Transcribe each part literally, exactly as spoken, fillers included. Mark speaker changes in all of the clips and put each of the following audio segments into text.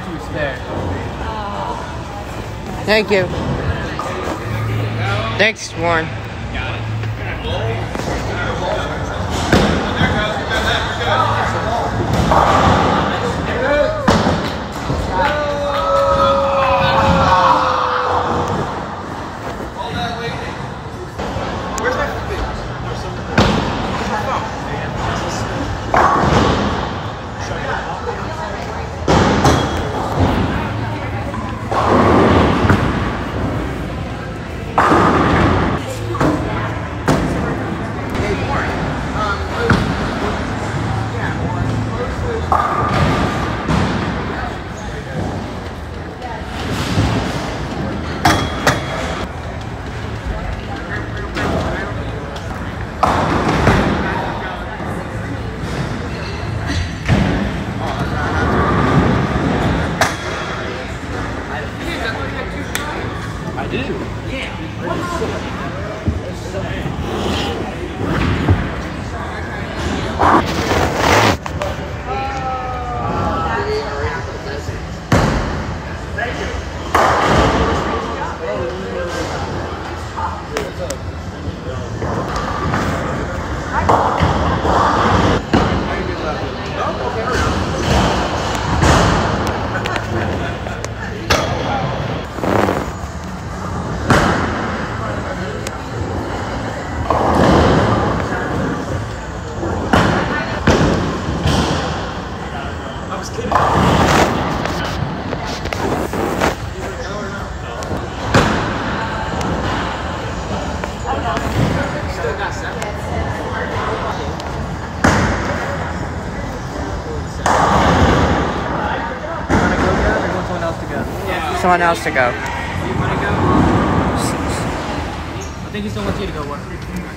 Speaker 1: two spare.
Speaker 2: Thank you. Thanks, Warren.
Speaker 1: Got it. I do. Yeah.
Speaker 2: Someone else to go.
Speaker 1: You want to go? I think he still wants you to go work.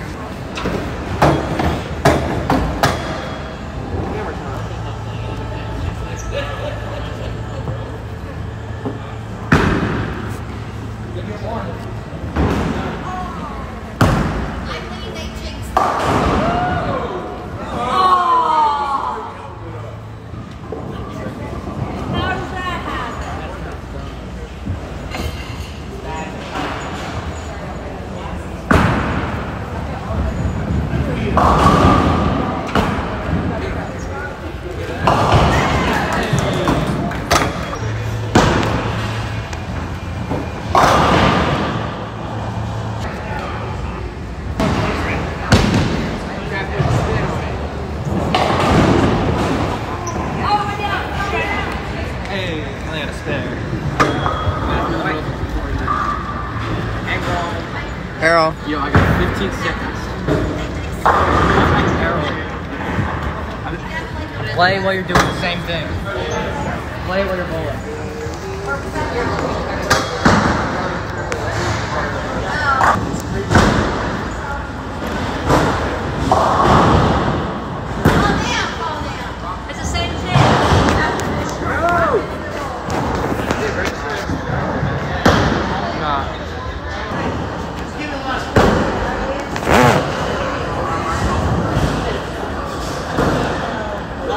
Speaker 2: Errol.
Speaker 1: Yo, I got fifteen seconds. Errol. Play while you're doing the same thing. Play while you're bowling.
Speaker 2: Oh.